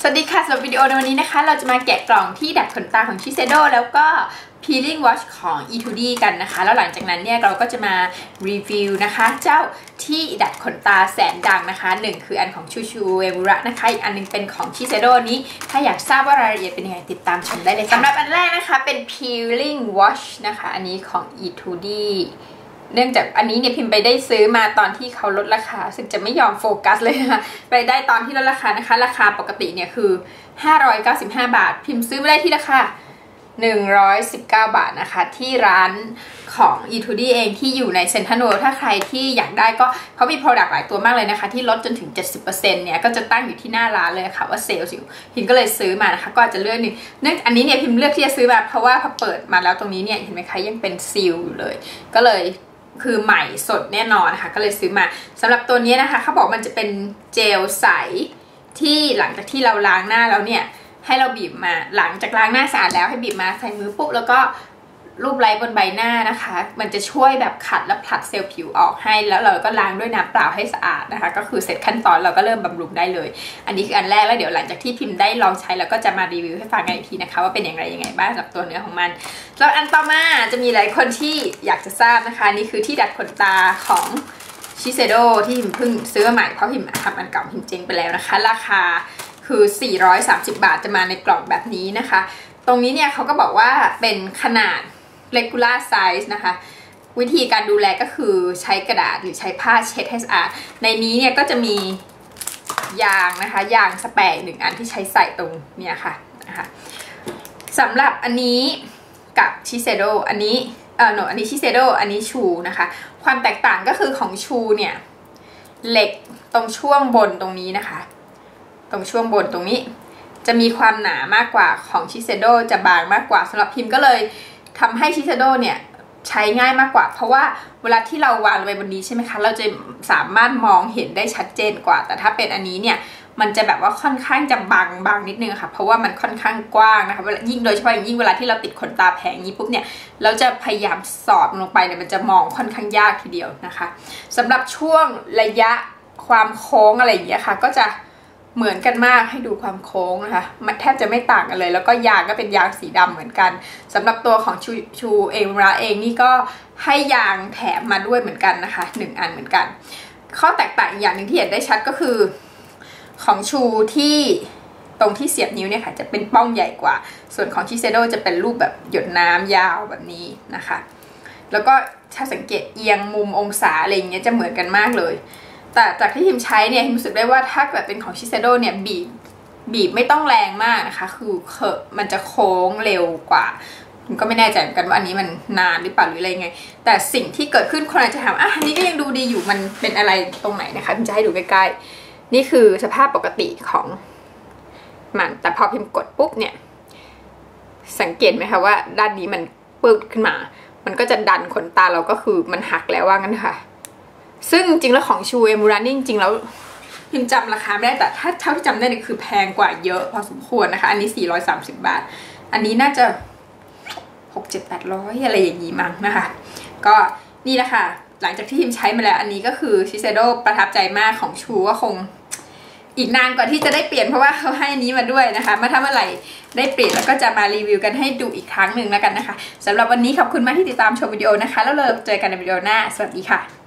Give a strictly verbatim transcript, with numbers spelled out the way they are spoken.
สวัสดีค่ะสำหรับวิดีโอในวันนี้นะคะเราจะมาแกะกล่องที่ดัดขนตาของ Shiseido แล้วก็ Peeling Wash ของ อี ทู ดี กันนะคะแล้วหลังจากนั้นเนี่ยเราก็จะมารีวิวนะคะเจ้าที่ดัดขนตาแสนดังนะคะหนึ่งคืออันของชูชูเอมุระนะคะอีกอันนึงเป็นของ Shiseido นี้ถ้าอยากทราบว่ารายละเอียดเป็นยังไงติดตามชมได้เลยค่ะสำหรับอันแรกนะคะเป็น Peeling Wash นะคะอันนี้ของ อี ทู ดี เนื่องจากอันนี้เนี่ยพิมพ์ไปได้ซื้อมาตอนที่เขาลดราคาซึ่งจะไม่ยอมโฟกัสเลยนะคะไปได้ตอนที่ลดราคานะคะราคาปกติเนี่ยคือห้าร้อยเก้าสิบห้าบาทพิมพ์ซื้อไม่ได้ที่ราคาหนึ่งร้อยสิบเก้าบาทนะคะที่ร้านของ อี ทู ดี เองที่อยู่ในเซ็นทรัลเวิลด์ถ้าใครที่อยากได้ก็เขามี product หลายตัวมากเลยนะคะที่ลดจนถึง เจ็ดสิบเปอร์เซ็นต์ เนี่ยก็จะตั้งอยู่ที่หน้าร้านเลยค่ะว่าเซลล์สิพิมก็เลยซื้อมานะคะก็อาจจะเลือกนึงเนื่องอันนี้เนี่ยพิมเลือกที่จะซื้อมาเพราะว่าพอเปิดมาแล้วตรงนี้เนี่ยเห็นไหมคะยังเป็นซีลอยู่เลยก็เลยคือใหม่สดแน่นอนนะคะก็เลยซื้อมาสำหรับตัวนี้นะคะเขาบอกมันจะเป็นเจลใสที่หลังจากที่เราล้างหน้าแล้วเนี่ยให้เราบีบมาหลังจากล้างหน้าสะอาดแล้วให้บีบมาใส่มือปุ๊บแล้วก็รูปไล้บนใบหน้านะคะมันจะช่วยแบบขัดและผลัดเซลล์ผิวออกให้แล้วเราก็ล้างด้วยน้ำเปล่าให้สะอาดนะคะก็คือเสร็จขั้นตอนเราก็เริ่มบำรุงได้เลยอันนี้คืออันแรกแล้วเดี๋ยวหลังจากที่พิมพ์ได้ลองใช้แล้วก็จะมารีวิวให้ฟังกันอีกทีนะคะว่าเป็นอย่างไรยังไงบ้างกับตัวเนื้อของมันแล้วอันต่อมาจะมีหลายคนที่อยากจะทราบนะคะนี่คือที่ดัดขนตาของ Shiseido ที่พิมเพิ่งซื้อมาใหม่เพราะพิมทำอันเก่าพิมเจ๊งไปแล้วนะคะราคาคือสี่ร้อยสามสิบบาทจะมาในกล่องแบบนี้นะคะตรงนี้เนี่ยเขาก็บอกว่าเป็นขนาด regular size นะคะวิธีการดูแลก็คือใช้กระดาษหรือใช้ผ้าเช็ดให้สะอาดในนี้เนี่ยก็จะมียางนะคะยางสเปรย์หนึ่งอันที่ใช้ใส่ตรงเนี่ยค่ะนะคะสำหรับอันนี้กับ Shiseido อันนี้เออ no อันนี้ Shiseido อันนี้ชูนะคะความแตกต่างก็คือของชูเนี่ยเหล็กตรงช่วงบนตรงนี้นะคะตรงช่วงบนตรงนี้จะมีความหนามากกว่าของ Shiseido จะบางมากกว่าสำหรับพิมก็เลยทำให้ Shiseido เนี่ยใช้ง่ายมากกว่าเพราะว่าเวลาที่เราวางลงไปบนนี้ใช่ไหมคะเราจะสามารถมองเห็นได้ชัดเจนกว่าแต่ถ้าเป็นอันนี้เนี่ยมันจะแบบว่าค่อนข้างจะบางบางนิดนึงค่ะเพราะว่ามันค่อนข้างกว้างนะคะยิ่งโดยเฉพาะอย่างยิ่งเวลาที่เราติดขนตาแผงนี้ปุ๊บเนี่ยเราจะพยายามสอดลงไปเนี่ยมันจะมองค่อนข้างยากทีเดียวนะคะสำหรับช่วงระยะความโค้งอะไรอย่างเงี้ยค่ะก็จะเหมือนกันมากให้ดูความโค้งนะคะมันแทบจะไม่ต่างกันเลยแล้วก็ยางก็เป็นยางสีดำเหมือนกันสำหรับตัวของชูชูเอมุระเองนี่ก็ให้ยางแถมมาด้วยเหมือนกันนะคะหนึ่งอันเหมือนกันข้อแตกต่างอีกอย่างหนึ่งที่เห็นได้ชัดก็คือของชูที่ตรงที่เสียบนิ้วเนี่ยค่ะจะเป็นป้องใหญ่กว่าส่วนของ Shiseido จะเป็นรูปแบบหยดน้ำยาวแบบนี้นะคะแล้วก็ถ้าสังเกตเอียงมุมองศาอะไรอย่างเงี้ยจะเหมือนกันมากเลยแต่จากที่พิมใช้เนี่ยพิมรู้สึกได้ว่าถ้าเกิดเป็นของ Shiseido เนี่ยบีบบีบไม่ต้องแรงมากนะคะคือเคอะมันจะโค้งเร็วกว่าผมก็ไม่แน่ใจเหมือนกันว่าอันนี้มันนานหรือเปล่าหรืออะไรไงแต่สิ่งที่เกิดขึ้นคนอาจจะถามอ่ะอันนี้ก็ยังดูดีอยู่มันเป็นอะไรตรงไหนนะคะพิมจะให้ดูใกล้ๆนี่คือสภาพปกติของมันแต่พอพิมกดปุ๊บเนี่ยสังเกตไหมคะว่าด้านนี้มันปึ๊กขึ้นมามันก็จะดันขนตาเราก็คือมันหักแล้วว่างั้นค่ะซึ่งจริงแล้วของชูเอมูรานี่จริงแล้วพิมจำราคาไม่ได้แต่ถ้าเท่าที่จำได้เนี่ยคือแพงกว่าเยอะพอสมควรนะคะอันนี้สี่ร้อยสามสิบบาทอันนี้น่าจะหก เจ็ด แปดร้อยอะไรอย่างนี้มั้งนะคะก็นี่แหละค่ะหลังจากที่พิมใช้มาแล้วอันนี้ก็คือ Shiseido ประทับใจมากของชูก็คงอีกนานกว่าที่จะได้เปลี่ยนเพราะว่าเขาให้อันนี้มาด้วยนะคะมาถ้าเมื่อไหร่ได้เปลี่ยนแล้วก็จะมารีวิวกันให้ดูอีกครั้งหนึ่งแล้วกันนะคะสำหรับวันนี้ขอบคุณมากที่ติดตามชมวิดีโอนะคะแล้วเราเจอกันในวิดีโอหน้าสวัสดีค่ะ